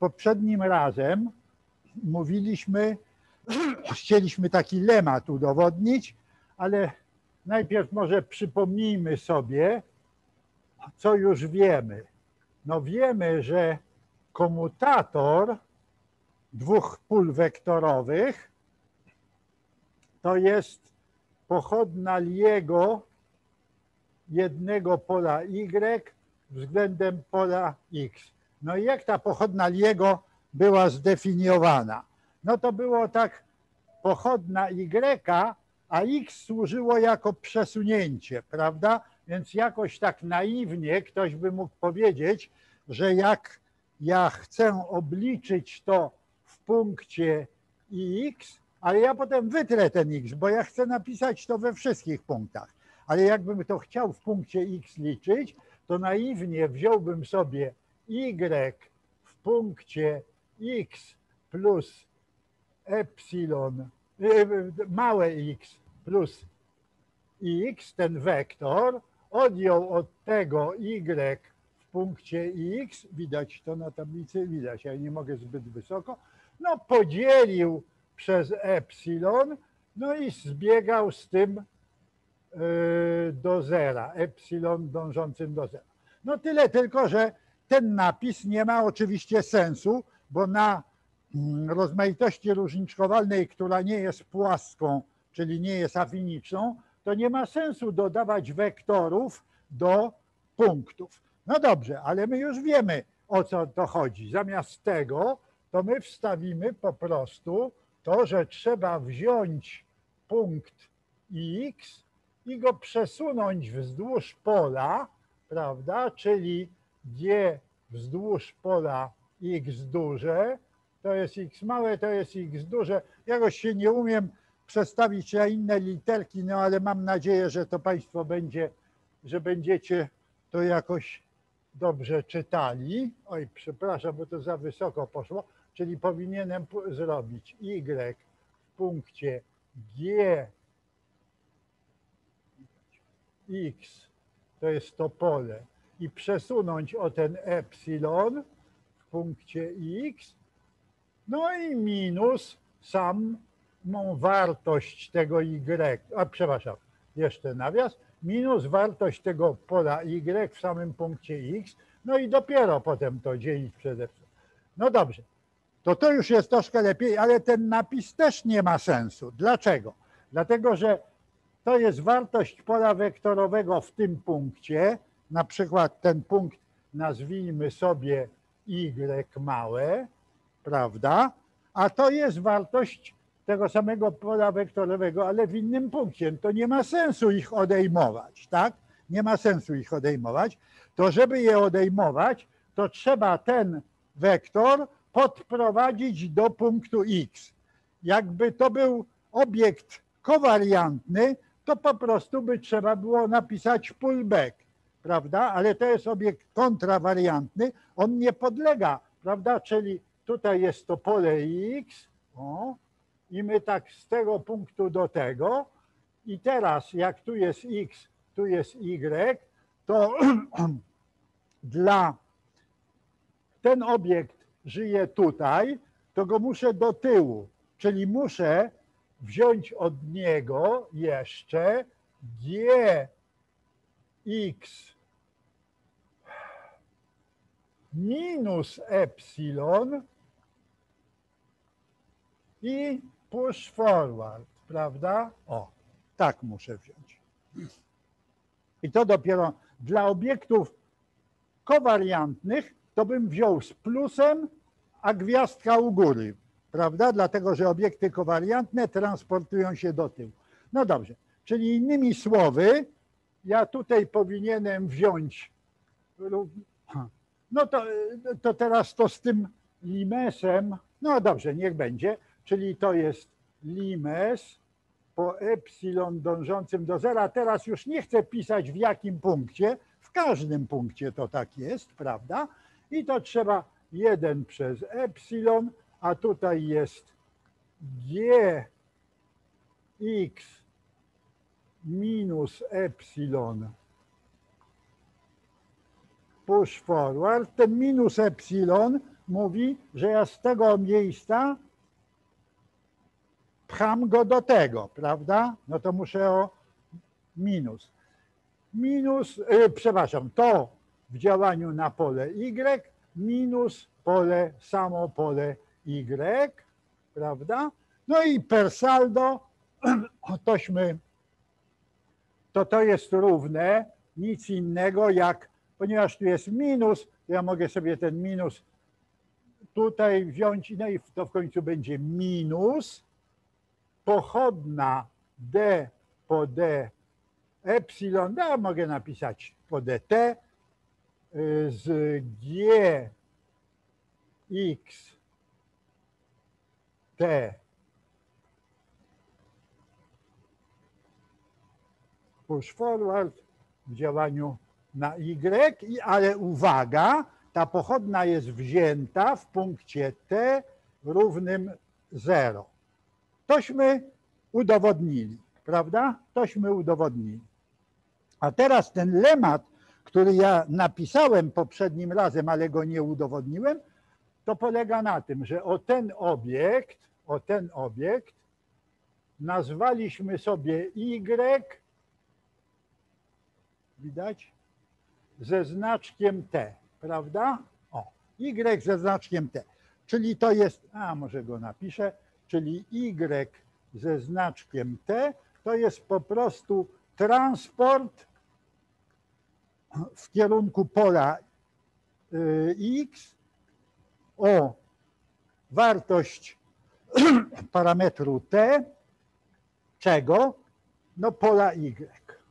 poprzednim razem mówiliśmy, chcieliśmy taki lemat udowodnić, ale najpierw może przypomnijmy sobie, co już wiemy. No wiemy, że komutator dwóch pól wektorowych to jest pochodna Liego jednego pola y względem pola x. No i jak ta pochodna Liego była zdefiniowana? No to było tak, pochodna y, a x służyło jako przesunięcie, prawda? Więc jakoś tak naiwnie ktoś by mógł powiedzieć, że jak ja chcę obliczyć to w punkcie x, ale ja potem wytrę ten x, bo ja chcę napisać to we wszystkich punktach. Ale jakbym to chciał w punkcie x liczyć, to naiwnie wziąłbym sobie y w punkcie x plus epsilon, małe x plus x, ten wektor, odjął od tego y w punkcie x, widać to na tablicy, widać, ja nie mogę zbyt wysoko, no podzielił przez epsilon, no i zbiegał z tym do zera, epsilon dążącym do zera. No tyle tylko, że ten napis nie ma oczywiście sensu, bo na rozmaitości różniczkowalnej, która nie jest płaską, czyli nie jest afiniczną, to nie ma sensu dodawać wektorów do punktów. No dobrze, ale my już wiemy, o co to chodzi. Zamiast tego, to my wstawimy po prostu to, że trzeba wziąć punkt x i go przesunąć wzdłuż pola, prawda, czyli g wzdłuż pola x duże, to jest x małe, to jest x duże. Jakoś się nie umiem przestawić na inne literki, no ale mam nadzieję, że to Państwo że będziecie to jakoś dobrze czytali. Oj, przepraszam, bo to za wysoko poszło, czyli powinienem zrobić y w punkcie g x, to jest to pole, i przesunąć o ten epsilon w punkcie x, no i minus samą wartość tego y, przepraszam, jeszcze nawias, minus wartość tego pola y w samym punkcie x, no i dopiero potem to dzielić przez epsilon. No dobrze, to już jest troszkę lepiej, ale ten napis też nie ma sensu. Dlaczego? Dlatego, że to jest wartość pola wektorowego w tym punkcie, na przykład ten punkt nazwijmy sobie y małe, prawda? A to jest wartość tego samego pola wektorowego, ale w innym punkcie. To nie ma sensu ich odejmować, tak? Nie ma sensu ich odejmować. To żeby je odejmować, to trzeba ten wektor podprowadzić do punktu x. Jakby to był obiekt kowariantny, to po prostu by trzeba było napisać pullback, prawda? Ale to jest obiekt kontrawariantny, on nie podlega, prawda? Czyli tutaj jest to pole x, o, i my tak z tego punktu do tego, i teraz jak tu jest x, tu jest y, to dla ten obiekt żyje tutaj, to go muszę do tyłu, czyli muszę wziąć od niego jeszcze gx minus epsilon i push forward, prawda? O, tak muszę wziąć. I to dopiero dla obiektów kowariantnych to bym wziął z plusem, a gwiazdka u góry, prawda? Dlatego, że obiekty kowariantne transportują się do tyłu. No dobrze, czyli innymi słowy, ja tutaj powinienem wziąć, no to teraz to z tym limesem, no dobrze, niech będzie, czyli to jest limes po epsilon dążącym do zera. Teraz już nie chcę pisać w jakim punkcie, w każdym punkcie to tak jest, prawda? I to trzeba 1 przez epsilon, a tutaj jest gx minus epsilon push forward. Ten minus epsilon mówi, że ja z tego miejsca pcham go do tego, prawda? No to muszę o minus. Przepraszam, to w działaniu na pole Y minus samo pole Y, prawda? No i per saldo to jest równe nic innego jak, ponieważ tu jest minus, to ja mogę sobie ten minus tutaj wziąć, no i to w końcu będzie minus pochodna d po d epsilon, ja mogę napisać po dt z gx t push forward w działaniu na y, ale uwaga, ta pochodna jest wzięta w punkcie t równym 0. Tośmy udowodnili, prawda? Tośmy udowodnili. A teraz ten lemat, który ja napisałem poprzednim razem, ale go nie udowodniłem, to polega na tym, że o ten obiekt nazwaliśmy sobie Y, widać, ze znaczkiem T, prawda? O, Y ze znaczkiem T, czyli to jest, może go napiszę, czyli Y ze znaczkiem T to jest po prostu transport w kierunku pola X o wartość parametru T, czego? No pola Y.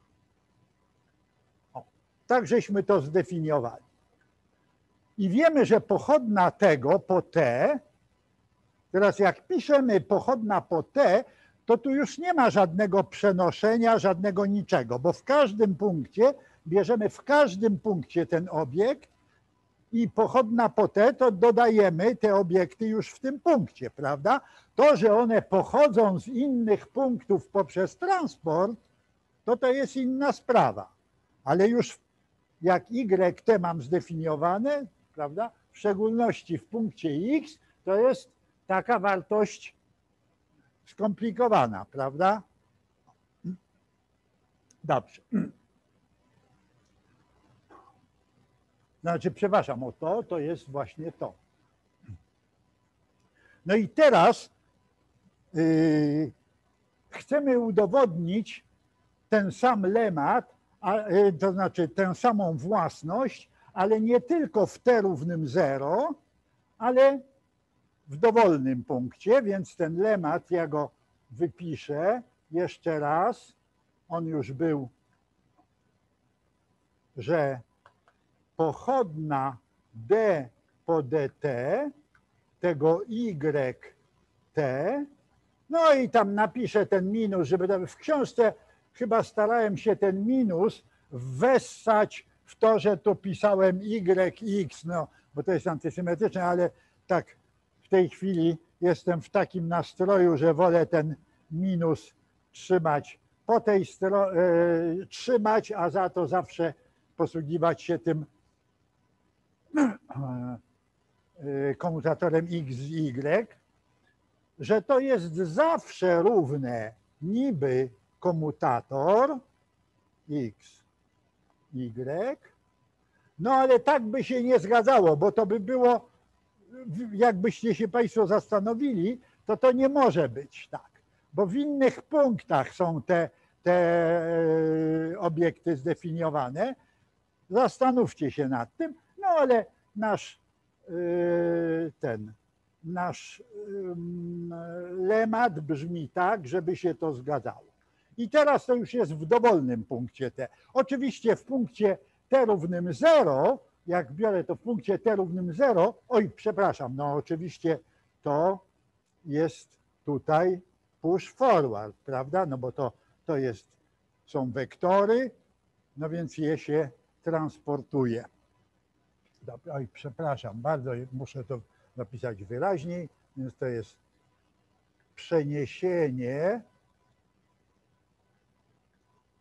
O, tak żeśmy to zdefiniowali. I wiemy, że pochodna tego po T, teraz jak piszemy pochodna po T, to tu już nie ma żadnego przenoszenia, żadnego niczego, bo w każdym punkcie, bierzemy w każdym punkcie ten obiekt i pochodna po T, to dodajemy te obiekty już w tym punkcie, prawda? To, że one pochodzą z innych punktów poprzez transport, to jest inna sprawa. Ale już jak YT mam zdefiniowane, prawda? W szczególności w punkcie X, to jest taka wartość skomplikowana, prawda? Dobrze. Znaczy, przepraszam, to jest właśnie to. No i teraz chcemy udowodnić ten sam lemat, to znaczy tę samą własność, ale nie tylko w t równym 0, ale w dowolnym punkcie, więc ten lemat ja go wypiszę jeszcze raz. On już był, że pochodna d po dt tego YT, no i tam napiszę ten minus, żeby w książce chyba starałem się ten minus wessać w to, że tu pisałem YX, no bo to jest antysymetryczne, ale tak w tej chwili jestem w takim nastroju, że wolę ten minus trzymać po tej trzymać, a za to zawsze posługiwać się tym komutatorem X i Y, że to jest zawsze równe niby komutator X, Y, no ale tak by się nie zgadzało, bo to by było, jakbyście się Państwo zastanowili, to nie może być tak, bo w innych punktach są te obiekty zdefiniowane. Zastanówcie się nad tym, no ale nasz lemat brzmi tak, żeby się to zgadzało. I teraz to już jest w dowolnym punkcie T. Oczywiście w punkcie T równym 0, jak biorę to w punkcie T równym 0, oj, przepraszam, no oczywiście to jest tutaj push forward, prawda? No bo to są wektory, no więc je się transportuje. Oj, przepraszam, bardzo muszę to napisać wyraźniej, więc to jest przeniesienie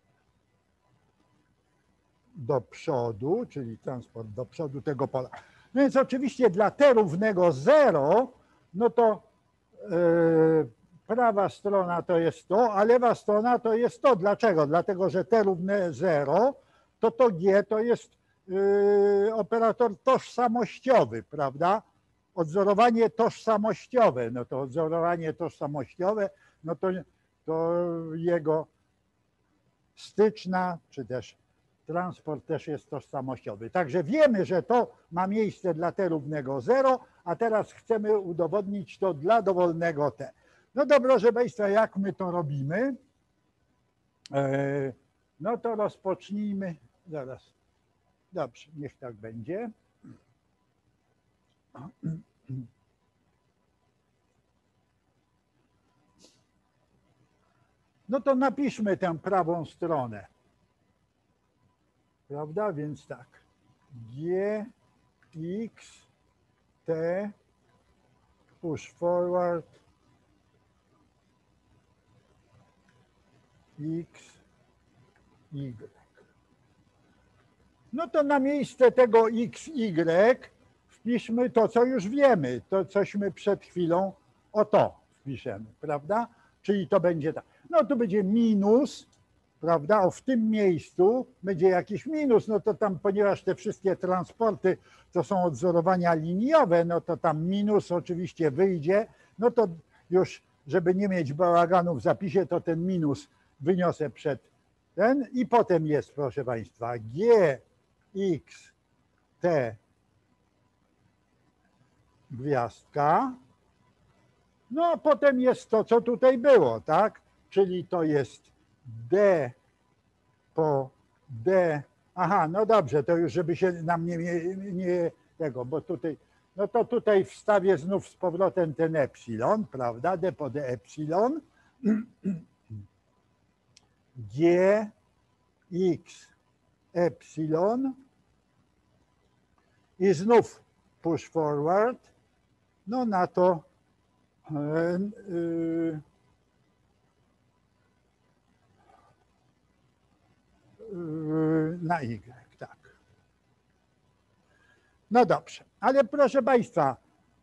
do przodu, czyli transport do przodu tego pola. No więc oczywiście dla t równego 0, no to prawa strona to jest to, a lewa strona to jest to. Dlaczego? Dlatego, że t równe 0, to g to jest operator tożsamościowy, prawda? Odzorowanie tożsamościowe, no to odzorowanie tożsamościowe, no to jego styczna, czy też transport też jest tożsamościowy. Także wiemy, że to ma miejsce dla t równego 0, a teraz chcemy udowodnić to dla dowolnego t. No dobrze, proszę Państwa, jak my to robimy? No to rozpocznijmy, zaraz, dobrze, niech tak będzie. No to napiszmy tę prawą stronę. Prawda? Więc tak. G, X, T, push forward, X, Y. No to na miejsce tego X, Y wpiszmy to, co już wiemy. To, cośmy przed chwilą, o to wpiszemy, prawda? Czyli to będzie tak. No tu będzie minus, prawda? O, w tym miejscu będzie jakiś minus, no to tam, ponieważ te wszystkie transporty to są odzorowania liniowe, no to tam minus oczywiście wyjdzie, no to już, żeby nie mieć bałaganu w zapisie, to ten minus wyniosę przed ten i potem jest, proszę Państwa, G, X, T, gwiazdka, no a potem jest to, co tutaj było, tak? Czyli to jest D po D. Aha, no dobrze, to już żeby się nam nie tego, bo tutaj, no to tutaj wstawię znów z powrotem ten epsilon, prawda? D po D epsilon. G, X, epsilon. I znów push forward. No na to na Y, tak. No dobrze, ale proszę Państwa,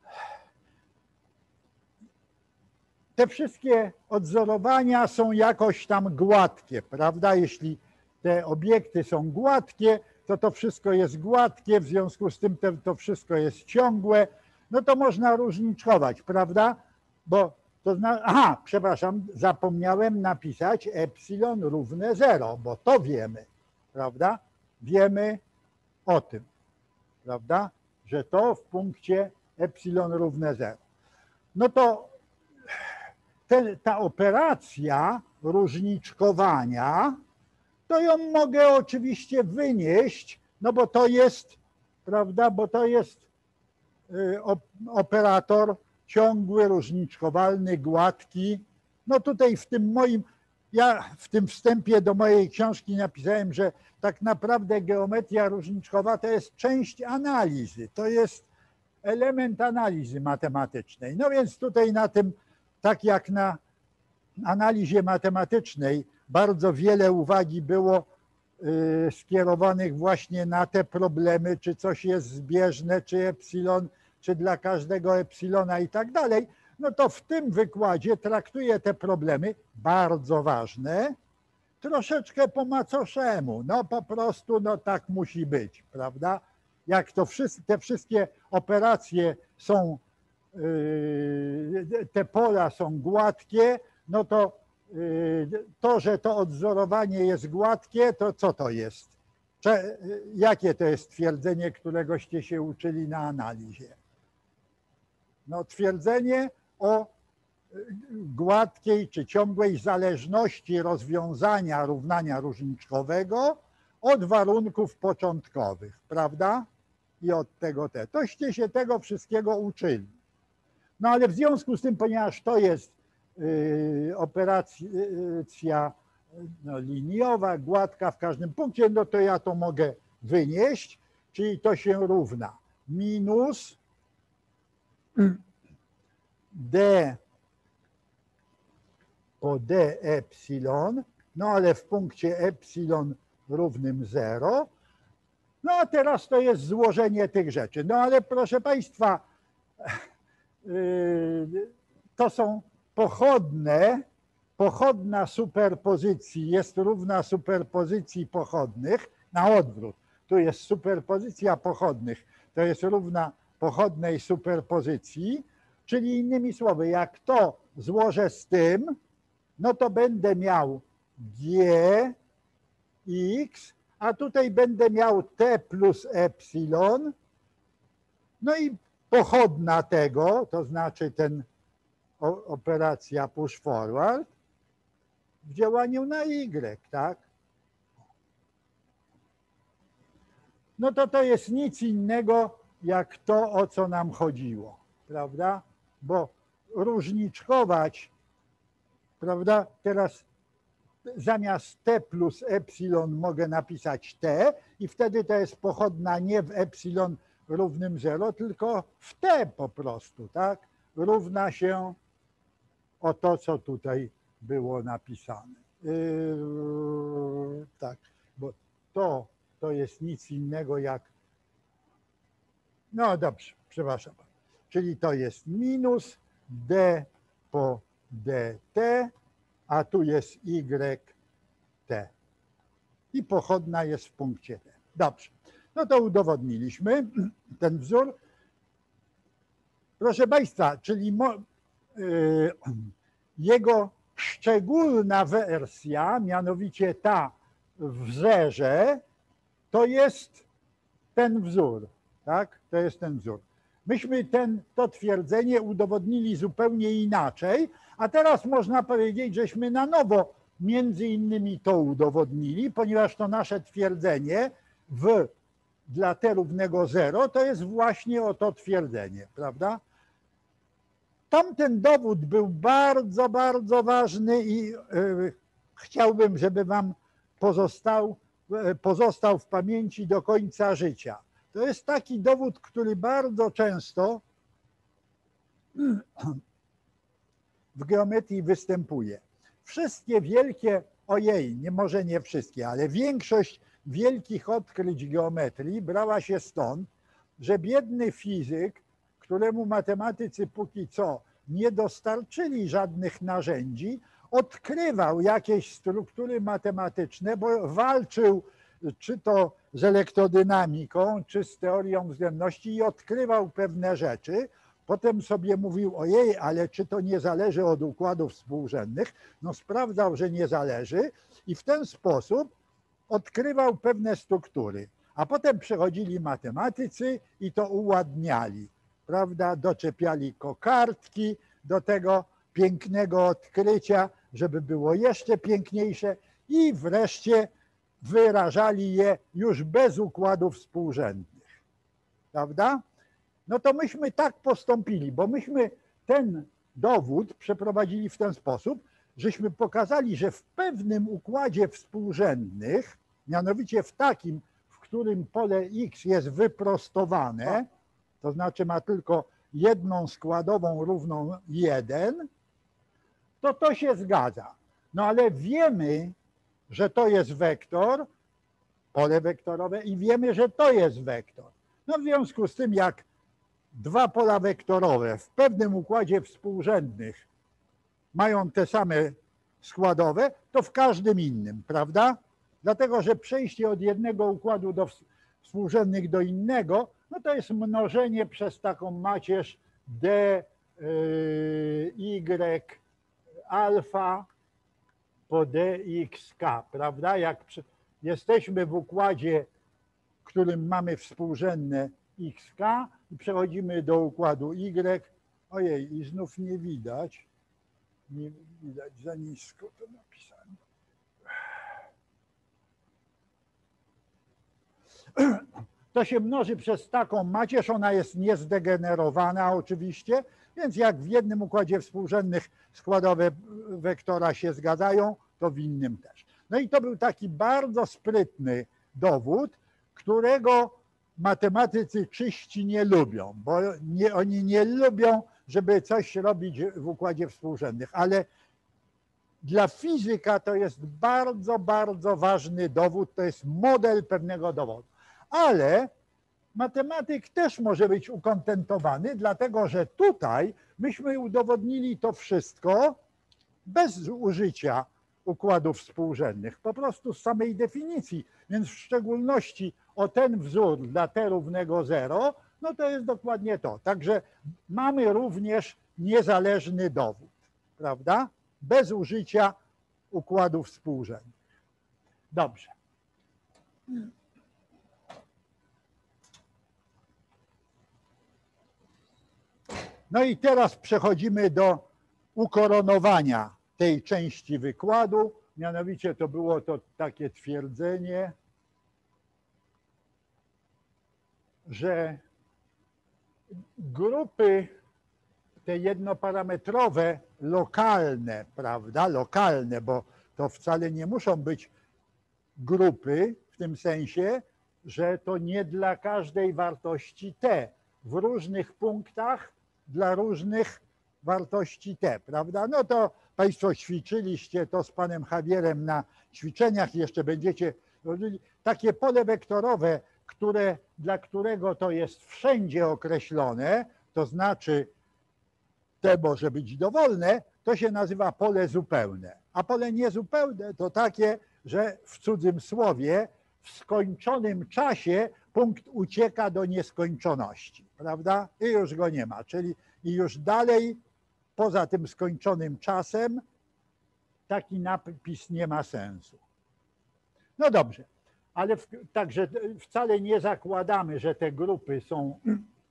te wszystkie odzorowania są jakoś tam gładkie, prawda? Jeśli te obiekty są gładkie, to wszystko jest gładkie, w związku z tym to wszystko jest ciągłe, no to można różniczkować, prawda? Bo to aha, przepraszam, zapomniałem napisać epsilon równe 0, bo to wiemy, prawda? Wiemy o tym, prawda? Że to w punkcie epsilon równe 0. No to ta operacja różniczkowania, to ją mogę oczywiście wynieść, no bo to jest, prawda, bo to jest operator ciągły, różniczkowalny, gładki. No tutaj w tym moim, ja w tym wstępie do mojej książki napisałem, że tak naprawdę geometria różniczkowa to jest część analizy, to jest element analizy matematycznej. No więc tutaj na tym, tak jak na analizie matematycznej, bardzo wiele uwagi było skierowanych właśnie na te problemy, czy coś jest zbieżne, czy epsilon, czy dla każdego epsilona i tak dalej, no to w tym wykładzie traktuję te problemy bardzo ważne, troszeczkę po macoszemu, no po prostu no tak musi być, prawda? Jak to te wszystkie operacje są, te pola są gładkie, no to to, że to odzorowanie jest gładkie, to co to jest? Jakie to jest twierdzenie, któregoście się uczyli na analizie? No twierdzenie o gładkiej czy ciągłej zależności rozwiązania równania różniczkowego od warunków początkowych, prawda? I od tego te. Toście się tego wszystkiego uczyli. No ale w związku z tym, ponieważ to jest operacja liniowa, gładka w każdym punkcie, no to ja to mogę wynieść, czyli to się równa minus D po D epsilon, no ale w punkcie epsilon równym 0, No a teraz to jest złożenie tych rzeczy. No ale proszę Państwa, to są pochodna superpozycji jest równa superpozycji pochodnych na odwrót. Tu jest superpozycja pochodnych, to jest równa pochodnej superpozycji, czyli innymi słowy, jak to złożę z tym, no to będę miał gx, a tutaj będę miał t plus epsilon, no i pochodna tego, to znaczy ten operacja push forward w działaniu na y, tak? No to jest nic innego jak to, o co nam chodziło, prawda? Bo różniczkować, prawda? Teraz zamiast t plus epsilon mogę napisać t i wtedy to jest pochodna nie w epsilon równym 0, tylko w t po prostu, tak? Równa się o to, co tutaj było napisane. Tak, bo to jest nic innego jak, no dobrze, przepraszam, czyli to jest minus d po dt, a tu jest yt i pochodna jest w punkcie t. Dobrze, no to udowodniliśmy ten wzór. Proszę Państwa, czyli jego szczególna wersja, mianowicie ta w zerze, to jest ten wzór, tak? To jest ten wzór. Myśmy to twierdzenie udowodnili zupełnie inaczej, a teraz można powiedzieć, żeśmy na nowo między innymi to udowodnili, ponieważ to nasze twierdzenie dla t równego 0 to jest właśnie o to twierdzenie, prawda? Tamten dowód był bardzo, bardzo ważny i chciałbym, żeby wam pozostał w pamięci do końca życia. To jest taki dowód, który bardzo często w geometrii występuje. Wszystkie wielkie, może nie wszystkie, ale większość wielkich odkryć geometrii brała się stąd, że biedny fizyk, któremu matematycy póki co nie dostarczyli żadnych narzędzi, odkrywał jakieś struktury matematyczne, bo walczył czy to z elektrodynamiką, czy z teorią względności i odkrywał pewne rzeczy. Potem sobie mówił, ojej, ale czy to nie zależy od układów współrzędnych? No sprawdzał, że nie zależy i w ten sposób odkrywał pewne struktury. A potem przychodzili matematycy i to uładniali, prawda? Doczepiali kokardki do tego pięknego odkrycia, żeby było jeszcze piękniejsze i wreszcie wyrażali je już bez układów współrzędnych, prawda? No to myśmy tak postąpili, bo myśmy ten dowód przeprowadzili w ten sposób, żeśmy pokazali, że w pewnym układzie współrzędnych, mianowicie w takim, w którym pole x jest wyprostowane, to znaczy ma tylko jedną składową równą 1, to się zgadza. No ale wiemy, że to jest wektor, pole wektorowe i wiemy, że to jest wektor. No w związku z tym, jak dwa pola wektorowe w pewnym układzie współrzędnych mają te same składowe, to w każdym innym, prawda? Dlatego, że przejście od jednego układu współrzędnych do innego, no to jest mnożenie przez taką macierz d, y, alfa po dxk, prawda? Jak jesteśmy w układzie, w którym mamy współrzędne xk i przechodzimy do układu y, ojej, i znów nie widać, za nisko to napisane. To się mnoży przez taką macierz, ona jest niezdegenerowana oczywiście, więc jak w jednym układzie współrzędnych składowe wektora się zgadzają, to w innym też. No i to był taki bardzo sprytny dowód, którego matematycy czyści nie lubią, bo oni nie lubią, żeby coś robić w układzie współrzędnych, ale dla fizyka to jest bardzo, bardzo ważny dowód, to jest model pewnego dowodu. Ale matematyk też może być ukontentowany, dlatego że tutaj myśmy udowodnili to wszystko bez użycia układów współrzędnych, po prostu z samej definicji. Więc w szczególności o ten wzór dla t równego 0, no to jest dokładnie to. Także mamy również niezależny dowód, prawda? Bez użycia układów współrzędnych. Dobrze. No i teraz przechodzimy do ukoronowania tej części wykładu. Mianowicie to było to takie twierdzenie, że grupy te jednoparametrowe, lokalne, prawda, lokalne, bo to wcale nie muszą być grupy w tym sensie, że to nie dla każdej wartości t, w różnych punktach dla różnych wartości t, prawda? No to Państwo ćwiczyliście to z panem Javierem na ćwiczeniach, jeszcze będziecie robili takie pole wektorowe, dla którego to jest wszędzie określone, to znaczy t może być dowolne, to się nazywa pole zupełne. A pole niezupełne to takie, że w cudzym słowie w skończonym czasie punkt ucieka do nieskończoności, prawda? I już go nie ma, czyli i już dalej poza tym skończonym czasem taki napis nie ma sensu. No dobrze, ale także wcale nie zakładamy, że te grupy są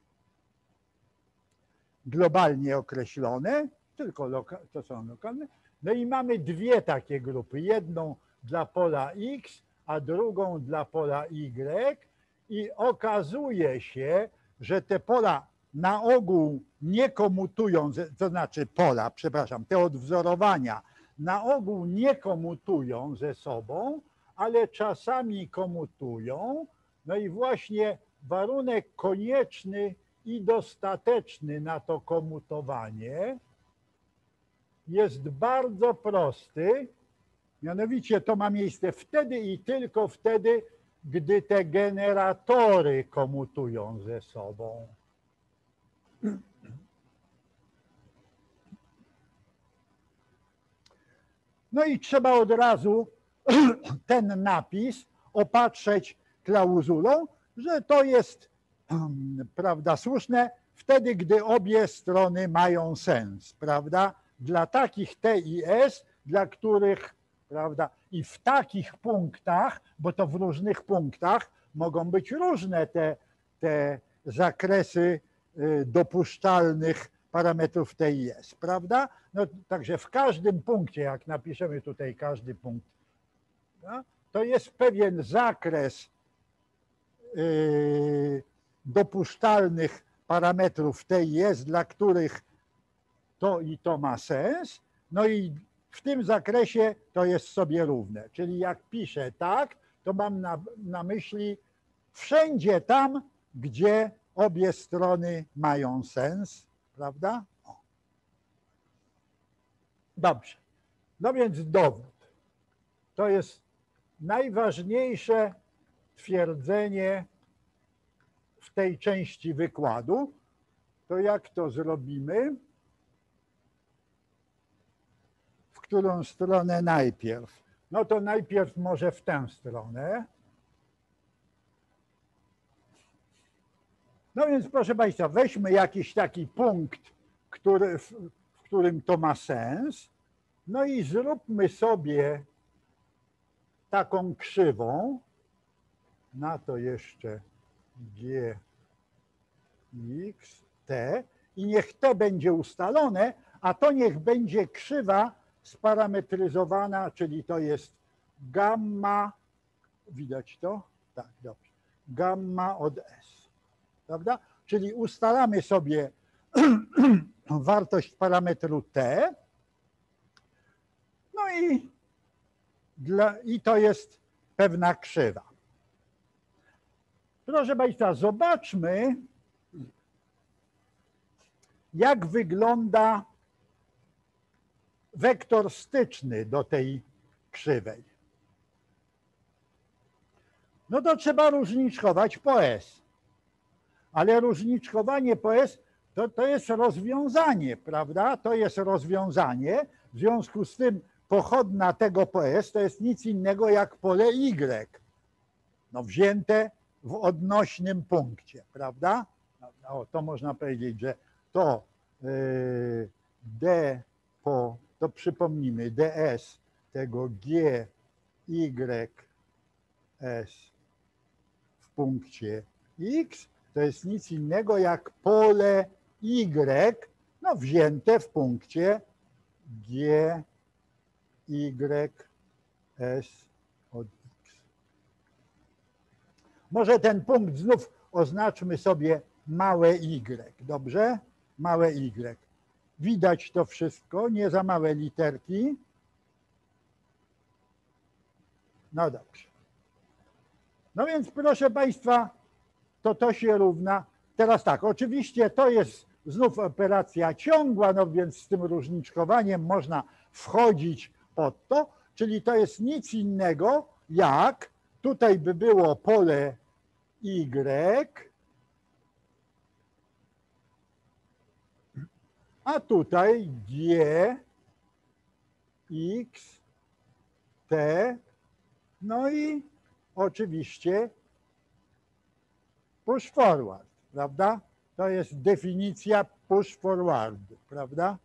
globalnie określone, tylko to są lokalne. No i mamy dwie takie grupy, jedną dla pola X, a drugą dla pola Y i okazuje się, że te pola na ogół nie komutują, to znaczy pola, przepraszam, te odwzorowania na ogół nie komutują ze sobą, ale czasami komutują. No i właśnie warunek konieczny i dostateczny na to komutowanie jest bardzo prosty. Mianowicie to ma miejsce wtedy i tylko wtedy, gdy te generatory komutują ze sobą. No i trzeba od razu ten napis opatrzeć klauzulą, że to jest, prawda, słuszne wtedy, gdy obie strony mają sens, prawda? Dla takich T i S, dla których, prawda, i w takich punktach, bo to w różnych punktach mogą być różne te zakresy dopuszczalnych parametrów T i S, prawda? No, także w każdym punkcie, jak napiszemy tutaj każdy punkt, no, to jest pewien zakres dopuszczalnych parametrów T i S, dla których to i to ma sens, no i w tym zakresie to jest sobie równe. Czyli jak piszę tak, to mam na myśli wszędzie tam, gdzie obie strony mają sens, prawda? O. Dobrze. No więc dowód. To jest najważniejsze twierdzenie w tej części wykładu. To jak to zrobimy? W którą stronę najpierw? No to najpierw może w tę stronę. No więc proszę Państwa, weźmy jakiś taki punkt, w którym to ma sens. No i zróbmy sobie taką krzywą. Na to jeszcze G, X, T. I niech T będzie ustalone, a to niech będzie krzywa sparametryzowana, czyli to jest gamma, widać to? Tak, dobrze. Gamma od S, prawda? Czyli ustalamy sobie wartość parametru T, no i to jest pewna krzywa. Proszę Państwa, zobaczmy, jak wygląda wektor styczny do tej krzywej. no to trzeba różniczkować po S. Ale różniczkowanie po S to jest rozwiązanie, prawda? To jest rozwiązanie. W związku z tym pochodna tego po S to jest nic innego jak pole Y. No wzięte w odnośnym punkcie, prawda? No, to można powiedzieć, że to to przypomnijmy, ds tego G, Y, S w punkcie X to jest nic innego jak pole Y, no wzięte w punkcie G, Y, S od X. Może ten punkt znów oznaczmy sobie małe y, dobrze? Małe y. Widać to wszystko, nie za małe literki. No dobrze. No więc proszę Państwa, to się równa. Teraz tak, oczywiście to jest znów operacja ciągła, no więc z tym różniczkowaniem można wchodzić pod to, czyli to jest nic innego jak, tutaj by było pole Y, a tutaj G, X, T, no i oczywiście push forward, prawda? To jest definicja push forwardu, prawda?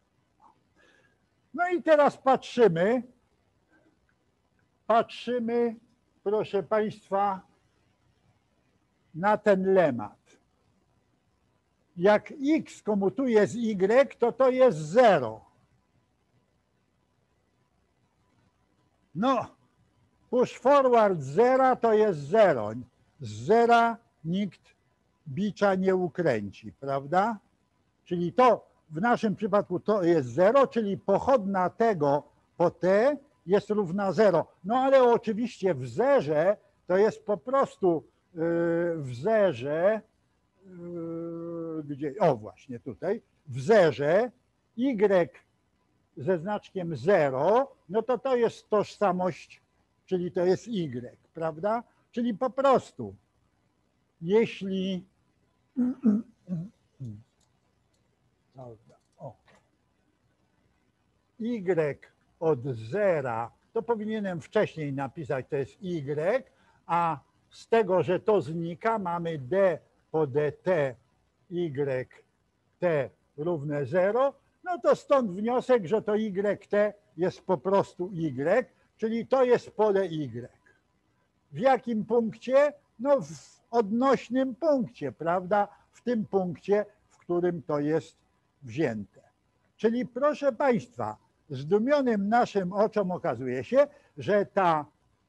No i teraz patrzymy, proszę Państwa, na ten lemat. Jak X komutuje z Y, to jest 0. No, push forward zera to jest 0. Z zera nikt bicza nie ukręci, prawda? Czyli to w naszym przypadku to jest 0, czyli pochodna tego po T jest równa 0. No ale oczywiście w zerze to jest po prostu w zerze, gdzie, o właśnie tutaj, w zerze Y ze znaczkiem 0, no to jest tożsamość, czyli to jest Y, prawda? Czyli po prostu, jeśli Y od zera, to powinienem wcześniej napisać, to jest Y, a z tego, że to znika, mamy D po dt Y t równe 0, no to stąd wniosek, że to YT jest po prostu Y, czyli to jest pole Y. W jakim punkcie? No w odnośnym punkcie, prawda? W tym punkcie, w którym to jest wzięte. Czyli proszę Państwa, zdumionym naszym oczom okazuje się, że ta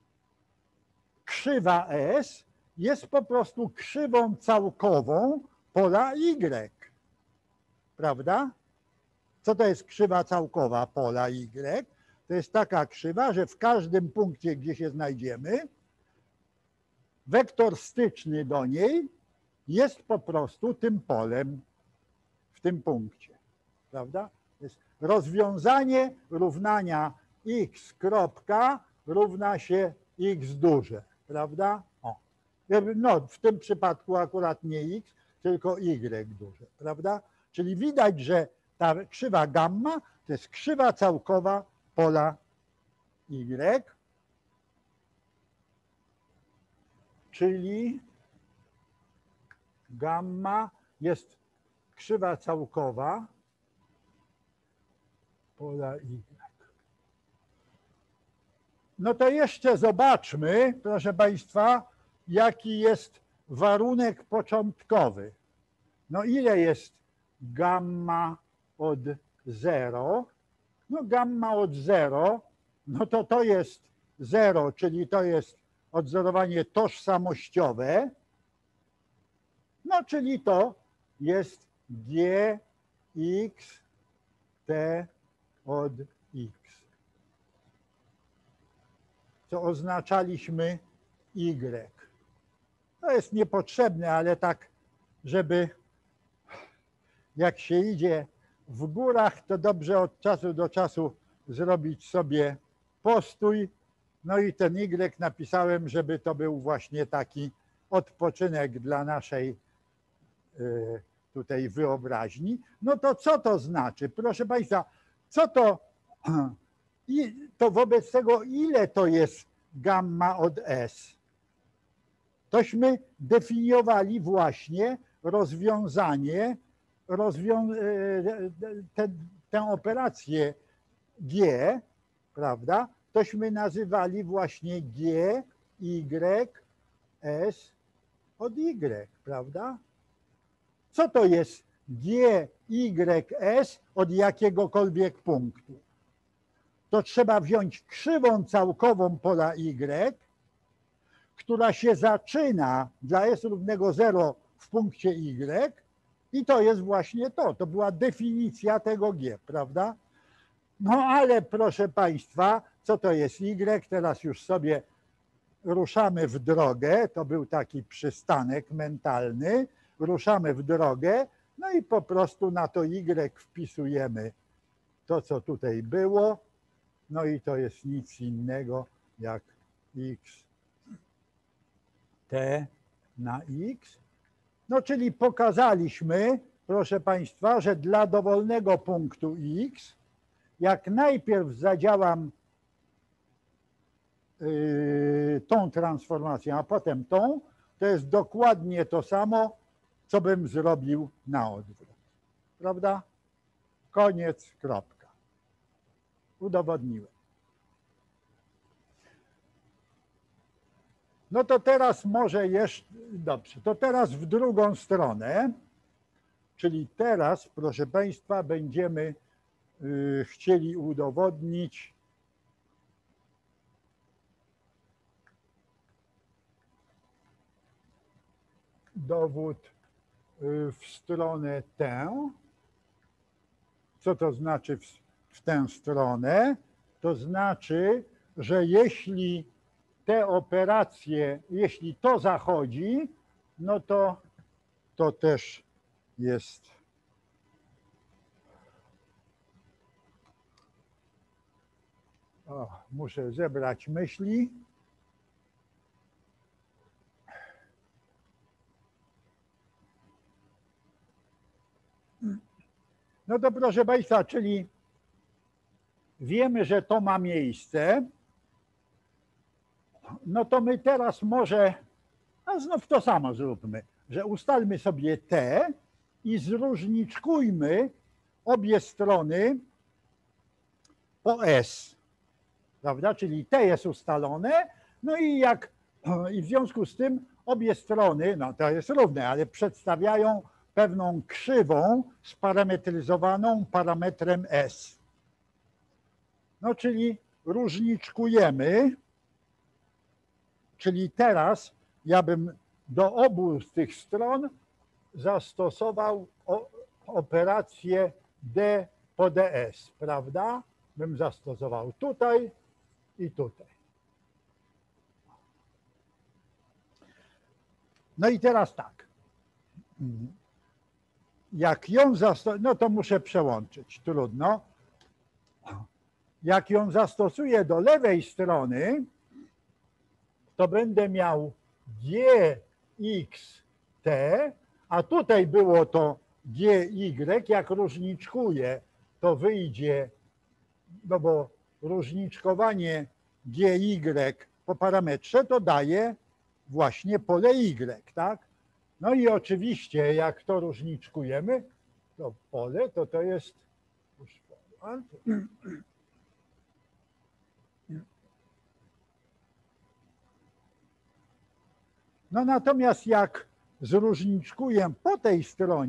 krzywa S jest po prostu krzywą całkową pola Y. Prawda? Co to jest krzywa całkowa pola Y? To jest taka krzywa, że w każdym punkcie, gdzie się znajdziemy, wektor styczny do niej jest po prostu tym polem w tym punkcie. Prawda? To jest rozwiązanie równania x kropka równa się x duże. Prawda? O. No, w tym przypadku akurat nie x, tylko y duże. Prawda? Czyli widać, że ta krzywa gamma to jest krzywa całkowa pola Y, czyli gamma jest krzywa całkowa pola Y. No to jeszcze zobaczmy, proszę Państwa, jaki jest warunek początkowy. No ile jest gamma od 0? No gamma od 0, no to jest 0, czyli to jest odzorowanie tożsamościowe, no czyli to jest g x t od x, co oznaczaliśmy y. To jest niepotrzebne, ale tak, żeby jak się idzie w górach, to dobrze od czasu do czasu zrobić sobie postój No i ten Y napisałem, żeby to był właśnie taki odpoczynek dla naszej tutaj wyobraźni. No to co to znaczy? Proszę Państwa, co to, to wobec tego ile to jest gamma od S? Tośmy definiowali właśnie rozwiązanie, tę operację G, prawda? Tośmy nazywali właśnie G, Y, S od Y, prawda? Co to jest G, Y, S od jakiegokolwiek punktu? To trzeba wziąć krzywą całkową pola Y, która się zaczyna dla S równego 0 w punkcie Y i to jest właśnie to. To była definicja tego G, prawda? No ale proszę Państwa, co to jest Y? Teraz już sobie ruszamy w drogę. To był taki przystanek mentalny. Ruszamy w drogę, no i po prostu na to Y wpisujemy to, co tutaj było. No i to jest nic innego jak X T na X. No czyli pokazaliśmy, proszę Państwa, że dla dowolnego punktu X, jak najpierw zadziałam tą transformacją, a potem tą, to jest dokładnie to samo, co bym zrobił na odwrót. Prawda? Koniec, kropka. Udowodniłem. No to teraz może jeszcze, dobrze, to teraz w drugą stronę, czyli teraz, proszę Państwa, będziemy chcieli udowodnić dowód w stronę tę. Co to znaczy w tę stronę? To znaczy, że jeśli te operacje, jeśli to zachodzi, no to też jest muszę zebrać myśli. No to proszę Państwa, czyli wiemy, że to ma miejsce. No to my teraz może, a znów to samo zróbmy, że ustalmy sobie T i zróżniczkujmy obie strony po S, prawda? Czyli T jest ustalone, no i w związku z tym obie strony, no to jest równe, ale przedstawiają pewną krzywą sparametryzowaną parametrem S. No czyli różniczkujemy, czyli teraz ja bym do obu z tych stron zastosował operację D po ds, prawda? Bym zastosował tutaj i tutaj. No i teraz tak. Jak ją zastosuję, no to muszę przełączyć, trudno. Jak ją zastosuję do lewej strony, to będę miał gxt, a tutaj było to gy, jak różniczkuję, to wyjdzie, no bo różniczkowanie gy po parametrze to daje właśnie pole y, tak? No i oczywiście jak to różniczkujemy, to pole to jest już no natomiast jak zróżniczkuję po tej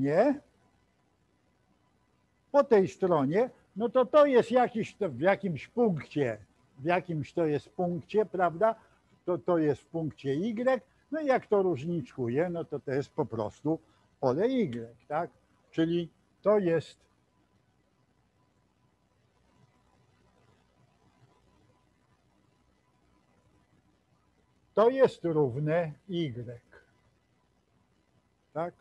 stronie, no to jest jakiś, w jakimś to jest punkcie, prawda? To jest w punkcie Y, no i jak to różniczkuję, no to jest po prostu pole Y, tak? Czyli to jest równe Y. Tak?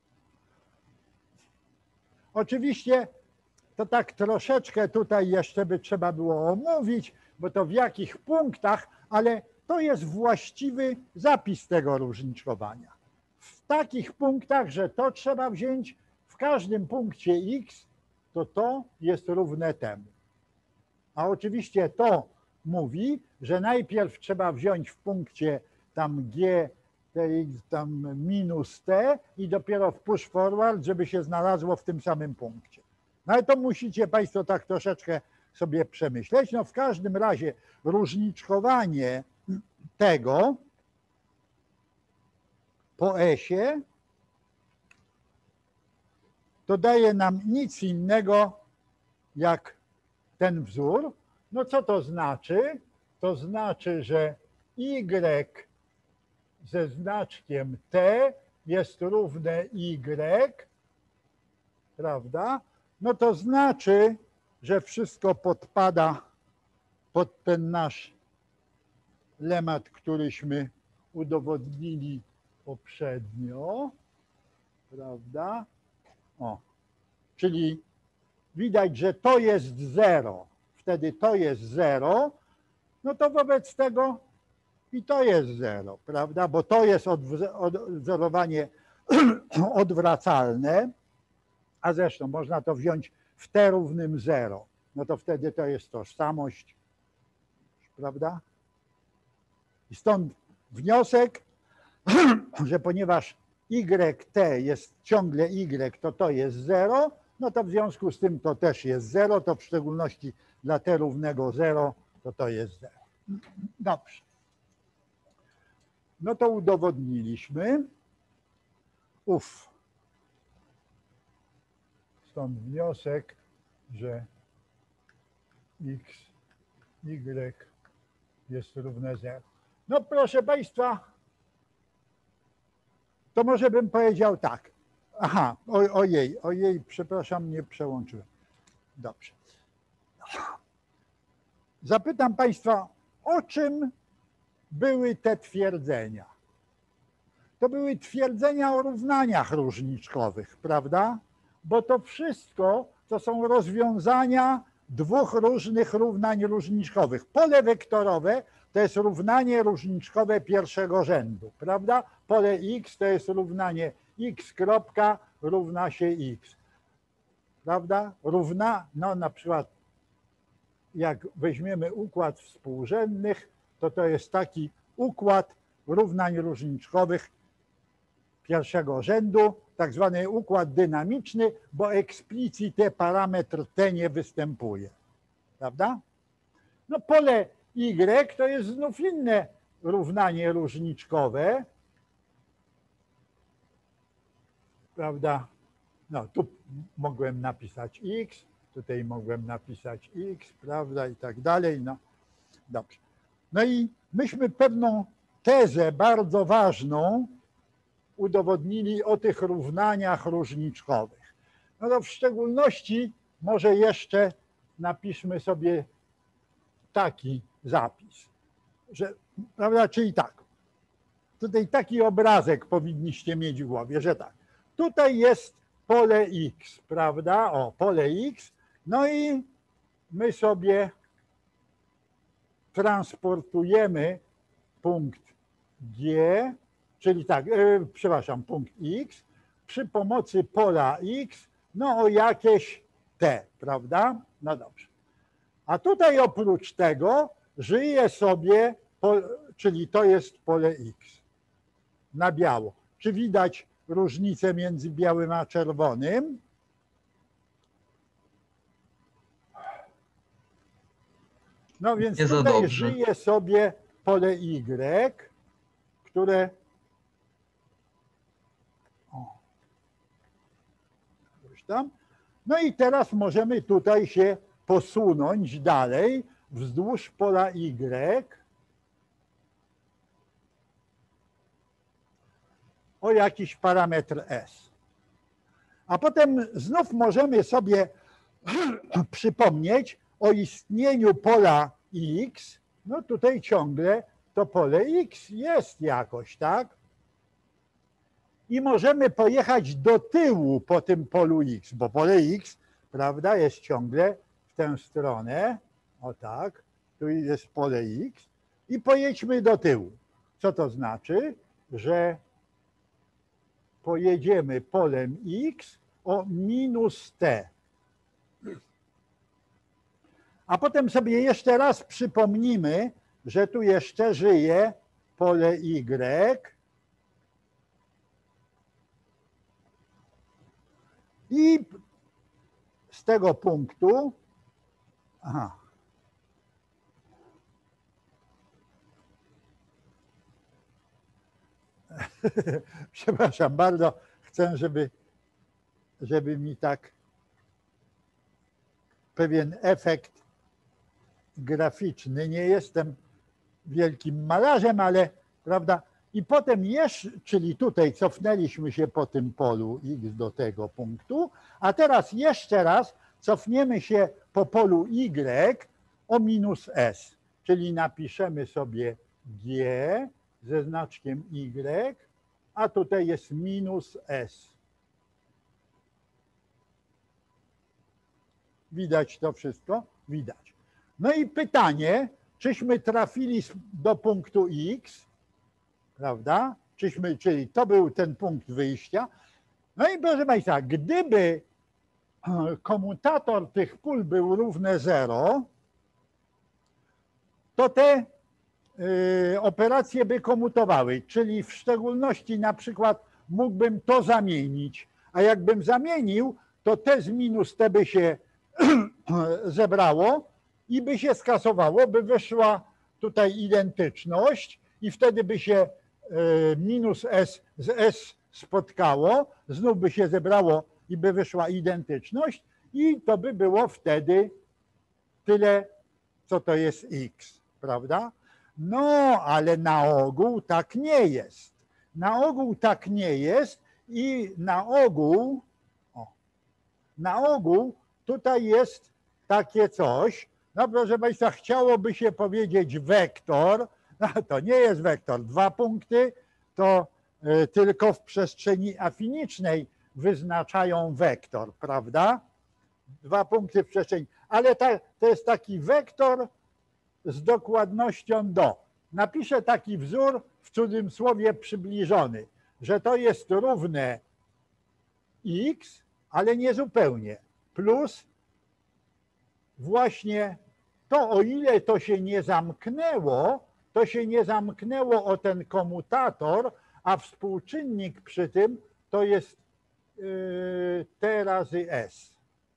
Oczywiście to tak troszeczkę tutaj jeszcze by trzeba było omówić, bo to w jakich punktach, ale to jest właściwy zapis tego różniczkowania. W takich punktach, że to trzeba wziąć w każdym punkcie x, to jest równe temu. A oczywiście to mówi, że najpierw trzeba wziąć w punkcie tam g, tx tam minus t i dopiero w push forward, żeby się znalazło w tym samym punkcie. No ale to musicie Państwo tak troszeczkę sobie przemyśleć. No w każdym razie różniczkowanie tego po S-ie to daje nam nic innego jak ten wzór. No co to znaczy? To znaczy, że y ze znaczkiem t jest równe y, prawda? No to znaczy, że wszystko podpada pod ten nasz lemat, któryśmy udowodnili poprzednio, prawda? O, czyli widać, że to jest 0, wtedy to jest 0, no to wobec tego i to jest 0, prawda? Bo to jest odwzorowanie odwracalne, a zresztą można to wziąć w t równym 0, no to wtedy to jest tożsamość, prawda? I stąd wniosek, że ponieważ yt jest ciągle y, to jest 0, no to w związku z tym to też jest 0, to w szczególności dla t równego 0 to jest 0. Dobrze. No to udowodniliśmy. Stąd wniosek, że x, y jest równe 0. No proszę Państwa, to może bym powiedział tak. Aha, ojej, przepraszam, nie przełączyłem. Dobrze. Zapytam Państwa, o czym były te twierdzenia? To były twierdzenia o równaniach różniczkowych, prawda? Bo to wszystko to są rozwiązania dwóch różnych równań różniczkowych. Pole wektorowe to jest równanie różniczkowe pierwszego rzędu, prawda? Pole x to jest równanie x kropka równa się x, prawda? No na przykład jak weźmiemy układ współrzędnych, to jest taki układ równań różniczkowych pierwszego rzędu, tak zwany układ dynamiczny, bo eksplicite parametr t nie występuje, prawda? No pole y to jest znów inne równanie różniczkowe, prawda? No tu mogłem napisać x, tutaj mogłem napisać x, prawda, i tak dalej, no dobrze. No i myśmy pewną tezę bardzo ważną udowodnili o tych równaniach różniczkowych. No to w szczególności może jeszcze napiszmy sobie taki zapis, że, prawda, czyli tak, tutaj taki obrazek powinniście mieć w głowie, że tak, tutaj jest pole x, prawda, o, pole x, no i my sobie transportujemy punkt G, czyli tak, przepraszam, punkt x przy pomocy pola x, no o jakieś t, prawda? No dobrze. A tutaj oprócz tego żyje sobie, czyli to jest pole x na biało. Czy widać różnicę między białym a czerwonym? No więc tutaj żyje sobie pole y, które tam. No i teraz możemy tutaj się posunąć dalej wzdłuż pola y o jakiś parametr s. A potem znów możemy sobie przypomnieć o istnieniu pola x. No tutaj ciągle to pole x jest jakoś, tak? I możemy pojechać do tyłu po tym polu x, bo pole x, prawda, jest ciągle w tę stronę, o tak, tu jest pole x I pojedźmy do tyłu. Co to znaczy? Że pojedziemy polem x o minus t. A potem sobie jeszcze raz przypomnimy, że tu jeszcze żyje pole y i z tego punktu, przepraszam bardzo, chcę, żeby mi tak pewien efekt graficzny, nie jestem wielkim malarzem, ale prawda, i potem jeszcze, czyli tutaj cofnęliśmy się po tym polu x do tego punktu, a teraz jeszcze raz cofniemy się po polu y o minus s, czyli napiszemy sobie g ze znaczkiem y, a tutaj jest minus s. Widać to wszystko? Widać. No i pytanie, czyśmy trafili do punktu x, prawda? Czyli to był ten punkt wyjścia. No i proszę Państwa, gdyby komutator tych pól był równy 0, to te operacje by komutowały, czyli w szczególności na przykład mógłbym to zamienić, a jakbym zamienił, to t z minus t by się zebrało i by się skasowało, by wyszła tutaj identyczność i wtedy by się minus s z s spotkało, znów by się zebrało i by wyszła identyczność i to by było wtedy tyle, co to jest x, prawda? No, ale na ogół tak nie jest. Na ogół tak nie jest i na ogół tutaj jest takie coś, no proszę Państwa, chciałoby się powiedzieć wektor, no, to nie jest wektor. 2 punkty to tylko w przestrzeni afinicznej wyznaczają wektor, prawda? 2 punkty w przestrzeni, ale to jest taki wektor z dokładnością do. Napiszę taki wzór w cudzysłowie przybliżony, że to jest równe x, ale nie zupełnie, plus właśnie to, o ile to się nie zamknęło o ten komutator, a współczynnik przy tym to jest t razy s.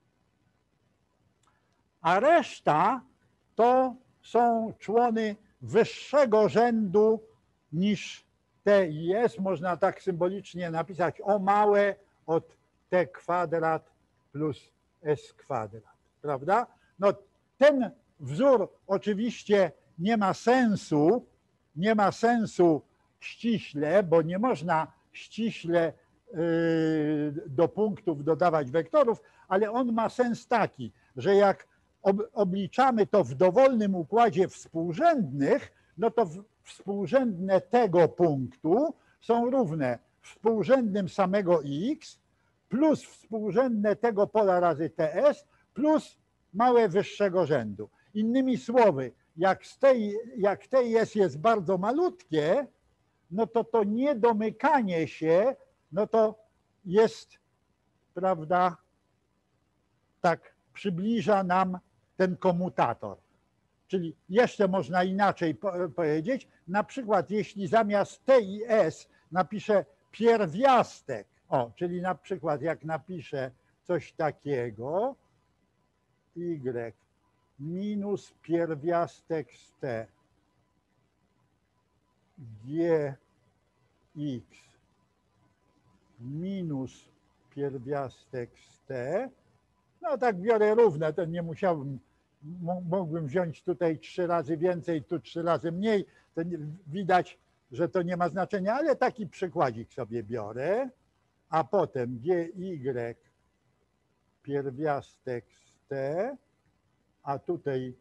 A reszta to są człony wyższego rzędu niż t i s. Można tak symbolicznie napisać o małe od t kwadrat plus s kwadrat, prawda? No ten wzór oczywiście nie ma sensu ściśle, bo nie można ściśle do punktów dodawać wektorów, ale on ma sens taki, że jak obliczamy to w dowolnym układzie współrzędnych, no to współrzędne tego punktu są równe współrzędnym samego x plus współrzędne tego pola razy ts plus małe wyższego rzędu. Innymi słowy, jak ts jest bardzo malutkie, no to niedomykanie się, no to jest, prawda, tak przybliża nam ten komutator. Czyli jeszcze można inaczej powiedzieć, na przykład jeśli zamiast t i s napiszę pierwiastek, czyli na przykład jak napiszę coś takiego, y minus pierwiastek z t, gx minus pierwiastek z t, no tak biorę równe, to nie musiałbym, mógłbym wziąć tutaj 3 razy więcej, tu 3 razy mniej, to widać, że to nie ma znaczenia, ale taki przykładzik sobie biorę, a potem gy pierwiastek z t, a tutaj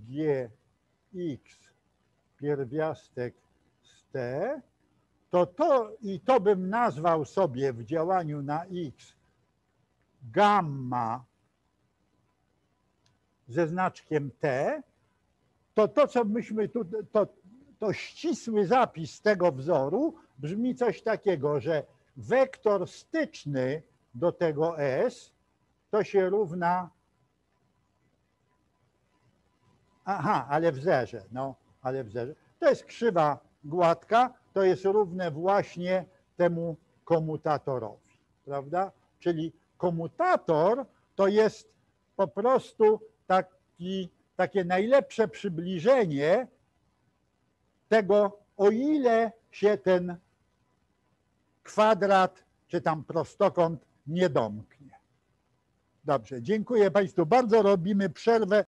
gx pierwiastek z t, to bym nazwał sobie w działaniu na x gamma ze znaczkiem t, to co myśmy tu, to ścisły zapis tego wzoru brzmi coś takiego, że wektor styczny do tego S to się równa, ale w zerze, no, ale w zerze. To jest krzywa gładka, to jest równe właśnie temu komutatorowi, prawda? Czyli komutator to jest po prostu takie najlepsze przybliżenie tego, o ile się ten kwadrat czy tam prostokąt nie domknie. Dobrze, dziękuję Państwu bardzo. Robimy przerwę.